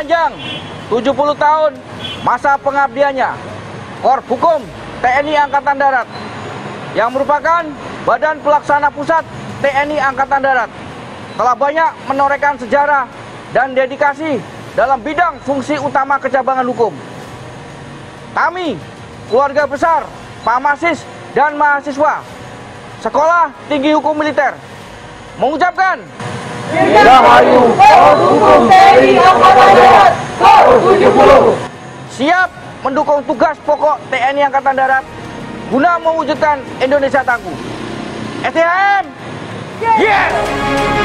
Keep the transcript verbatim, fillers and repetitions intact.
sepanjang tujuh puluh tahun masa pengabdiannya, Korps Hukum T N I Angkatan Darat, yang merupakan Badan Pelaksana Pusat T N I Angkatan Darat, telah banyak menorehkan sejarah dan dedikasi dalam bidang fungsi utama kecabangan hukum. Kami, keluarga besar Pamasis dan mahasiswa Sekolah Tinggi Hukum Militer, mengucapkan Dirgahayu Korps Hukum T N I Angkatan Darat Korps tujuh puluh. Siap mendukung tugas pokok T N I Angkatan Darat guna mewujudkan Indonesia tangguh. S T M, yes!